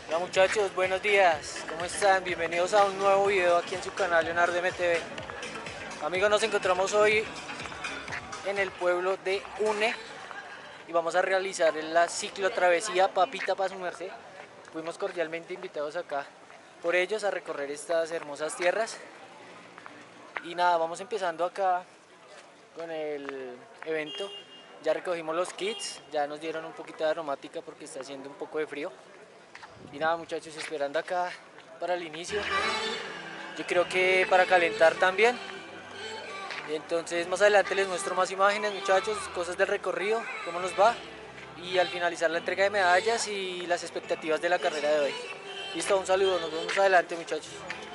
Hola muchachos, buenos días, ¿cómo están? Bienvenidos a un nuevo video aquí en su canal Leonardo MTV. Amigos, nos encontramos hoy en el pueblo de Une y vamos a realizar la ciclotravesía Papita para su merced. Fuimos cordialmente invitados acá por ellos a recorrer estas hermosas tierras. Y nada, vamos empezando acá con el evento. Ya recogimos los kits, ya nos dieron un poquito de aromática porque está haciendo un poco de frío. Y nada muchachos, esperando acá para el inicio. Yo creo que para calentar también. Entonces más adelante les muestro más imágenes muchachos, cosas del recorrido, cómo nos va. Y al finalizar la entrega de medallas y las expectativas de la carrera de hoy. Listo, un saludo, nos vemos adelante muchachos.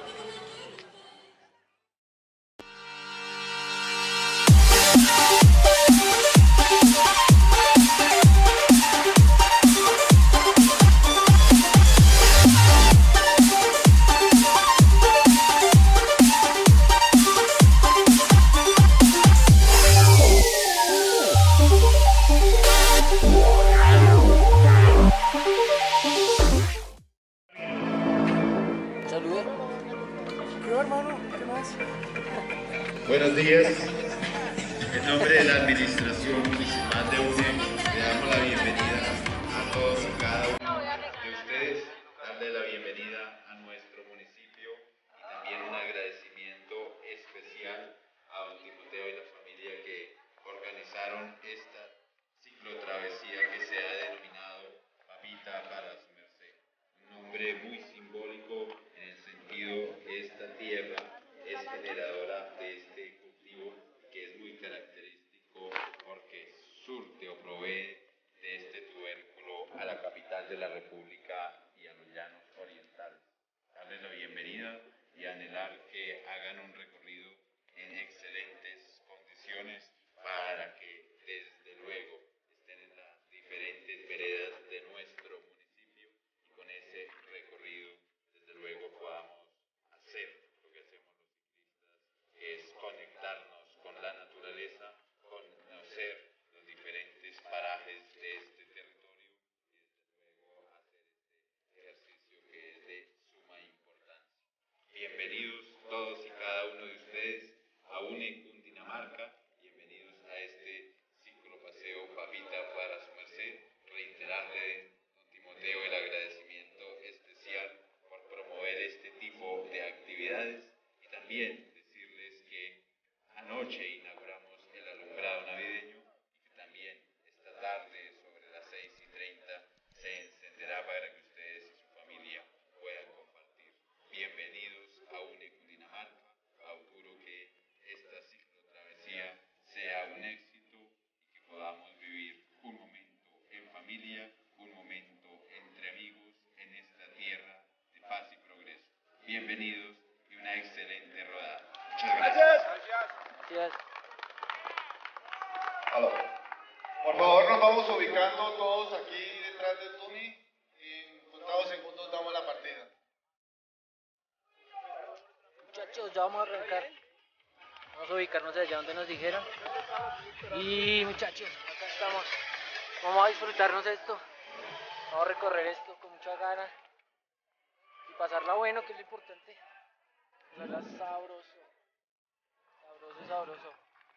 Buenos días. En nombre de la Administración Municipal de UNE, le damos la bienvenida a todos y cada uno de ustedes, darle la bienvenida a nuestro municipio y también un agradecimiento especial a don Timoteo y la familia que organizaron esta ciclotravesía que se ha denominado Papita para su merced. Un nombre muy simbólico en el sentido que esta tierra es generadora de este cultivo que es muy característico porque surte o provee de este tubérculo a la capital de la República y a los llanos orientales. Darles la bienvenida y anhelar que hagan un recorrido en excelentes condiciones para que desde luego estén en las diferentes veredas de nuestro municipio y con ese recorrido desde luego podamos hacer es conectarnos con la naturaleza, conocer los diferentes parajes de este territorio y desde luego hacer este ejercicio que es de suma importancia. Bienvenidos todos y cada uno de ustedes a UNE Cundinamarca, bienvenidos a este ciclopaseo Papita para su merced. Reiterarle, don Timoteo, el agradecimiento especial por promover este tipo de actividades y también anoche inauguramos el alumbrado navideño y que también esta tarde sobre las 6:30 se encenderá para que ustedes y su familia puedan compartir. Bienvenidos a UNE Cundinamarca. Auguro que esta ciclotravesía sea un éxito y que podamos vivir un momento en familia, un momento entre amigos en esta tierra de paz y progreso. Bienvenidos y una excelente rodada. Muchas gracias. Aló. Por favor, nos vamos ubicando todos aquí detrás del Tuni y contados segundos damos la partida. Muchachos, ya vamos a arrancar. Vamos a ubicarnos allá donde nos dijeron. Y muchachos, acá estamos. Vamos a disfrutarnos esto. Vamos a recorrer esto con mucha gana. Y pasarla bueno, que es lo importante. Pasarla sabroso. Sabroso, sabroso.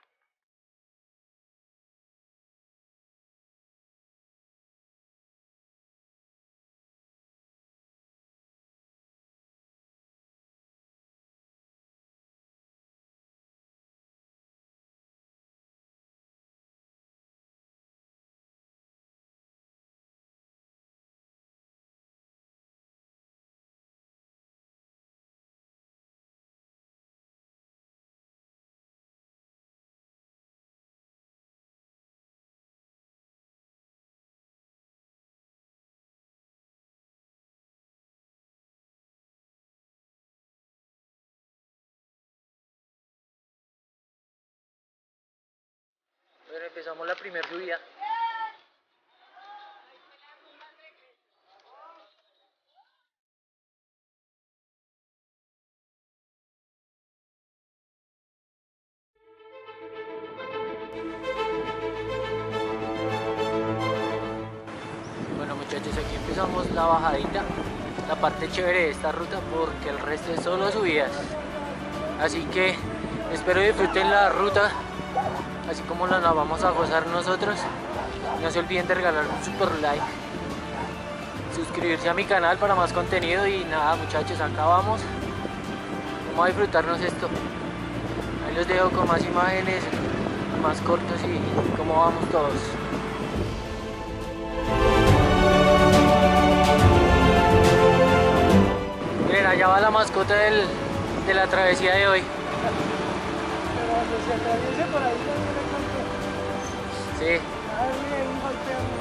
Bueno, empezamos la primera subida. Bueno muchachos, aquí empezamos la bajadita. la parte chévere de esta ruta, porque el resto es solo subidas. Así que espero disfruten la ruta así como la vamos a gozar nosotros. No se olviden de regalar un super like, suscribirse a mi canal para más contenido. Y nada, muchachos, acá vamos a disfrutarnos esto. Ahí los dejo con más imágenes, más cortos y cómo vamos todos. Miren, allá va la mascota de la travesía de hoy. Pero cuando se atraviese por ahí también le cuento. Sí. Ay, mire, un golpeo.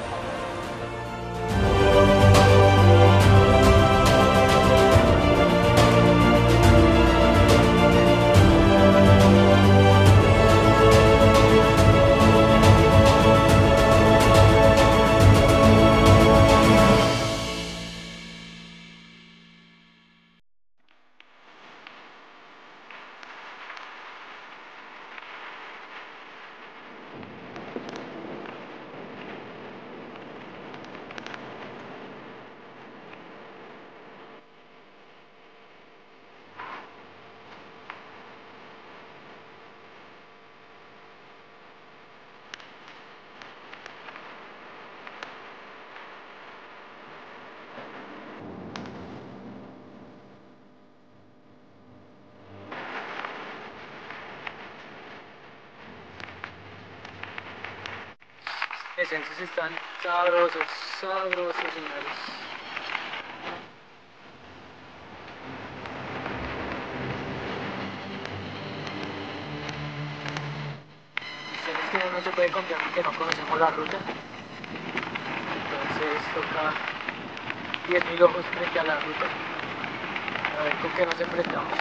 Esencias están sabrosos, sabrosos, señores. Dicen que no se puede confiar porque no conocemos la ruta. Entonces toca 10.000 ojos frente a la ruta. A ver con qué nos enfrentamos.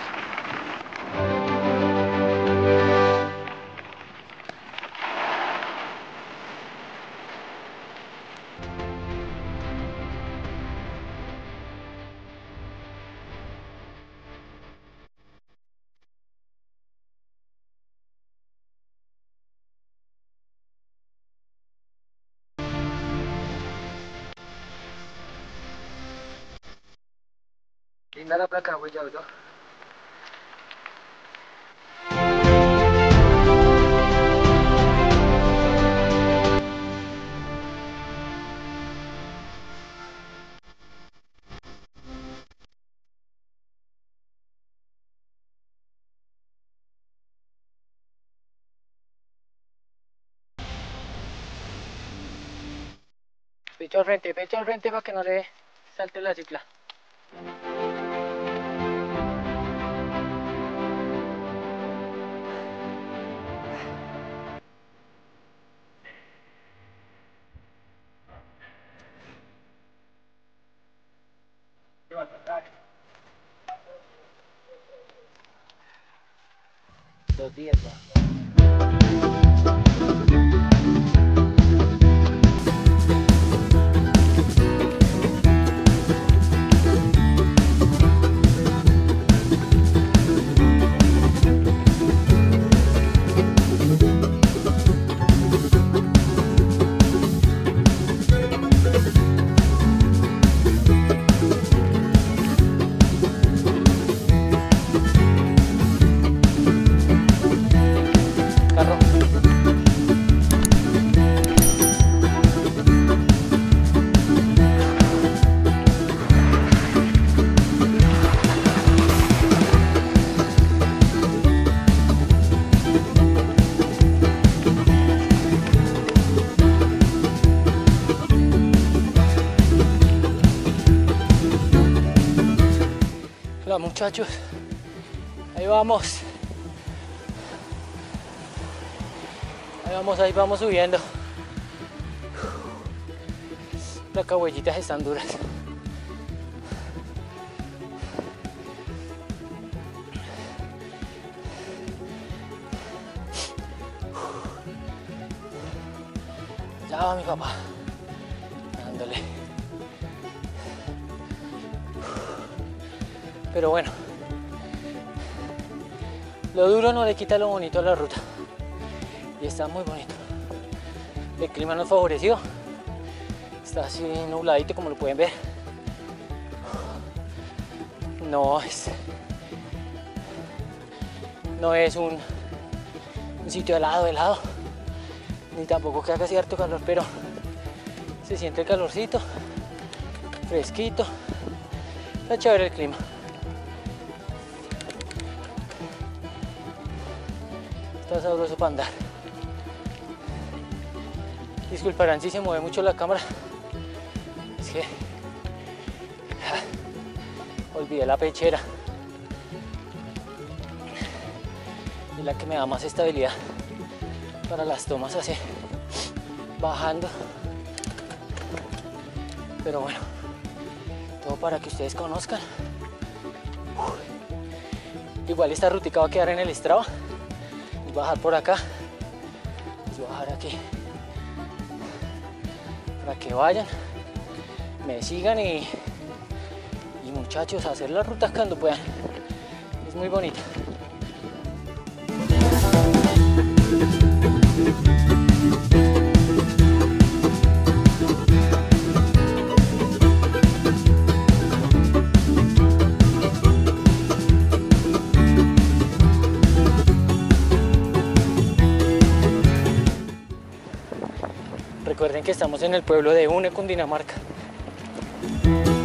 Linda la placa, güey, ya oigo. Pecho al frente para que no le salte la cicla. Dos días, va. Hola muchachos, ahí vamos, ahí vamos subiendo. Las cagüellitas están duras. Ya va mi papá, dándole. Pero bueno, lo duro no le quita lo bonito a la ruta. Y está muy bonito. El clima nos favoreció. Está así nubladito como lo pueden ver. no es un sitio helado, ni tampoco que haga cierto calor, pero se siente el calorcito, fresquito, está chévere el clima. Está sabroso para andar. Disculparán si se mueve mucho la cámara, es que olvidé la pechera, es la que me da más estabilidad para las tomas así, bajando. Pero bueno, todo para que ustedes conozcan. Igual esta rutica va a quedar en el Strava. Voy a bajar por acá, voy a bajar aquí para que vayan, me sigan y muchachos, a hacer la ruta cuando puedan, es muy bonita. Recuerden que estamos en el pueblo de Une, Cundinamarca.